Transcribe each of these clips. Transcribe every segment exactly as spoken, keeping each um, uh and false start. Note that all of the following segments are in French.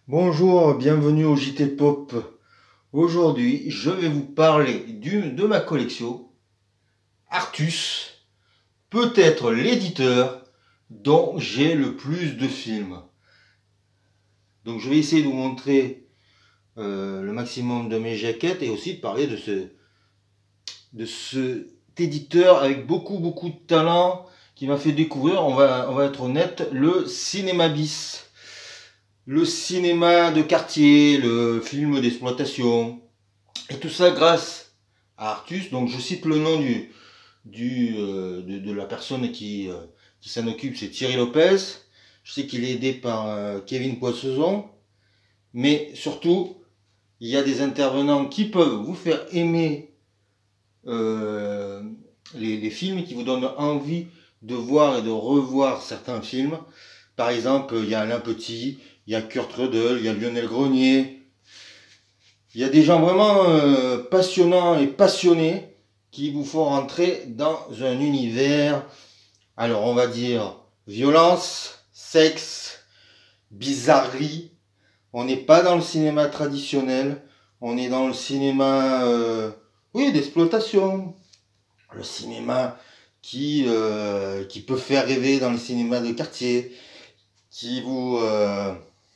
Bonjour, bienvenue au J T Pop. Aujourd'hui, je vais vous parler d'une de ma collection, Artus, peut-être l'éditeur dont j'ai le plus de films. Donc je vais essayer de vous montrer euh, le maximum de mes jaquettes et aussi de parler de ce de cet éditeur avec beaucoup beaucoup de talent qui m'a fait découvrir, on va, on va être honnête, le cinéma bis. Le cinéma de quartier, le film d'exploitation, et tout ça grâce à Artus. Donc je cite le nom du, du, euh, de, de la personne qui, euh, qui s'en occupe, c'est Thierry Lopez. Je sais qu'il est aidé par euh, Kevin Poissezon, mais surtout, il y a des intervenants qui peuvent vous faire aimer euh, les, les films, qui vous donnent envie de voir et de revoir certains films. Par exemple, il y a Alain Petit, il y a Kurt Ruddle, il y a Lionel Grenier. Il y a des gens vraiment euh, passionnants et passionnés qui vous font rentrer dans un univers, alors on va dire, violence, sexe, bizarrerie. On n'est pas dans le cinéma traditionnel, on est dans le cinéma, euh, oui, d'exploitation. Le cinéma qui, euh, qui peut faire rêver dans le cinéma de quartier, qui vous... Euh,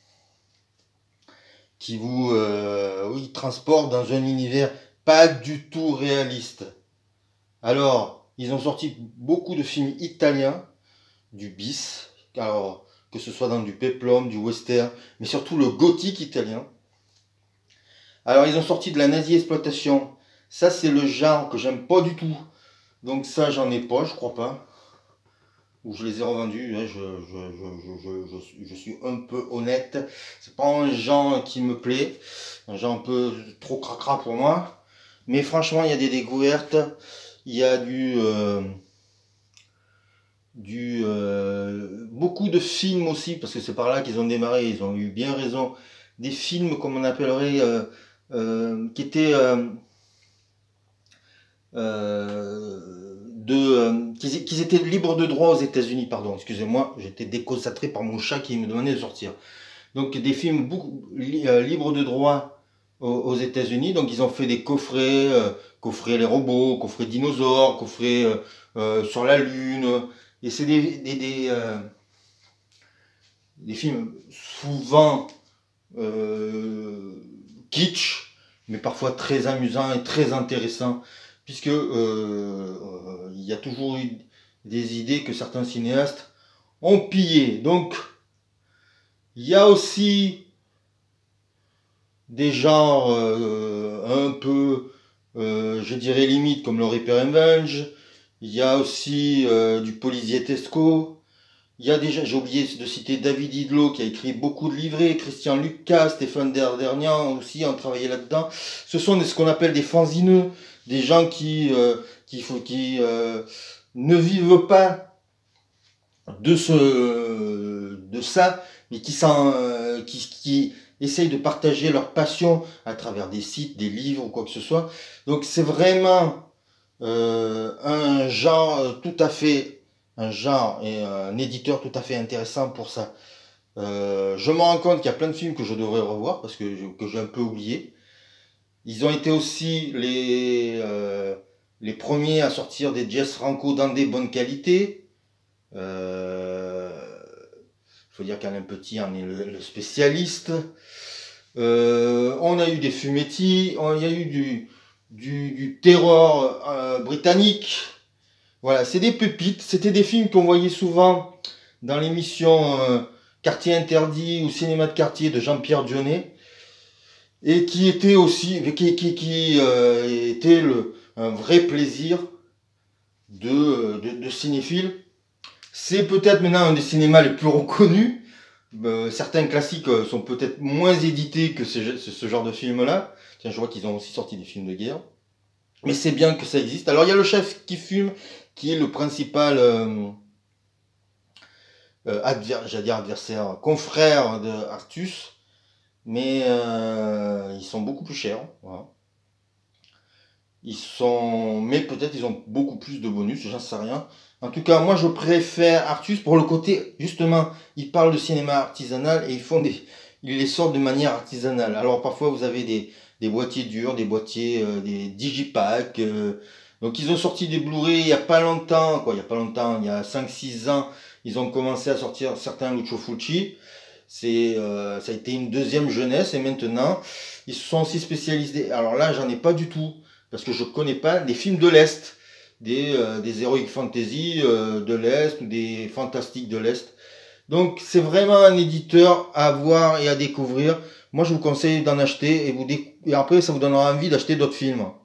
qui vous euh, oui, transporte dans un univers pas du tout réaliste. Alors, ils ont sorti beaucoup de films italiens, du bis, alors que ce soit dans du peplum, du western, mais surtout le gothique italien. Alors, ils ont sorti de la nazi-exploitation. Ça, c'est le genre que j'aime pas du tout. Donc ça, j'en ai pas, je crois pas. Ou je les ai revendus, hein, je, je, je, je, je, je suis un peu honnête. C'est pas un genre qui me plaît, un genre un peu trop cracra pour moi. Mais franchement, il y a des découvertes, il y a du, euh, du euh, beaucoup de films aussi, parce que c'est par là qu'ils ont démarré, ils ont eu bien raison. Des films, comme on appellerait, euh, euh, qui étaient euh, euh, de, euh, qu'ils, qu'ils étaient libres de droit aux États-Unis, pardon, excusez-moi, j'étais déconcentré par mon chat qui me demandait de sortir. Donc des films beaucoup, li, euh, libres de droit aux, aux États-Unis, donc ils ont fait des coffrets, euh, coffrets les robots, coffrets dinosaures, coffrets euh, euh, sur la Lune, et c'est des, des, des, euh, des films souvent euh, kitsch, mais parfois très amusants et très intéressants, puisque euh, euh, il y a toujours eu des idées que certains cinéastes ont pillées. Donc, il y a aussi des genres euh, un peu, euh, je dirais limite, comme le Reaper Revenge. Il y a aussi euh, du poliziesco. Il y a déjà, j'ai oublié de citer David Idlot qui a écrit beaucoup de livrets, Christian Lucas, Stéphane Derdernian aussi ont travaillé là-dedans. Ce sont des, ce qu'on appelle des fanzineux, des gens qui, euh, qui, qui euh, ne vivent pas de, ce, de ça, mais qui, euh, qui, qui essayent de partager leur passion à travers des sites, des livres ou quoi que ce soit. Donc c'est vraiment euh, un genre tout à fait un genre et un éditeur tout à fait intéressant pour ça. Euh, je me rends compte qu'il y a plein de films que je devrais revoir parce que, que j'ai un peu oublié. Ils ont été aussi les, euh, les premiers à sortir des Jess Franco dans des bonnes qualités. Euh, il faut dire qu'Alain Petit en est le, le spécialiste. Euh, on a eu des fumetti, on, il y a eu du, du, du terror euh, britannique. Voilà, c'est des pépites. C'était des films qu'on voyait souvent dans l'émission euh, Quartier Interdit ou Cinéma de Quartier de Jean-Pierre Dionnet. Et qui était aussi, qui, qui, qui euh, était le, un vrai plaisir de, de, de cinéphile. C'est peut-être maintenant un des cinémas les plus reconnus. Euh, certains classiques euh, sont peut-être moins édités que ce, ce, ce genre de films-là. Tiens, je vois qu'ils ont aussi sorti des films de guerre. Mais c'est bien que ça existe. Alors il y a le chef qui fume, qui est le principal euh, euh, adver, j'allais dire adversaire, confrère de Artus, mais euh, ils sont beaucoup plus chers. Voilà. Ils sont, mais peut-être ils ont beaucoup plus de bonus, j'en sais rien. En tout cas, moi je préfère Artus pour le côté, justement, ils parlent de cinéma artisanal et ils font des, ils les sortent de manière artisanale. Alors parfois vous avez des, des boîtiers durs, des boîtiers, euh, des digipacks. Euh, donc ils ont sorti des Blu-ray il y a pas longtemps, quoi, il y a pas longtemps, il y a cinq six ans, ils ont commencé à sortir certains Lucio Fulci. C'est, euh, ça a été une deuxième jeunesse et maintenant ils se sont aussi spécialisés. Alors là, j'en ai pas du tout parce que je connais pas des films de l'Est, des, euh, des heroic fantasy euh, de l'Est ou des fantastiques de l'Est. Donc c'est vraiment un éditeur à voir et à découvrir. Moi, je vous conseille d'en acheter et, vous déc- et après, ça vous donnera envie d'acheter d'autres films.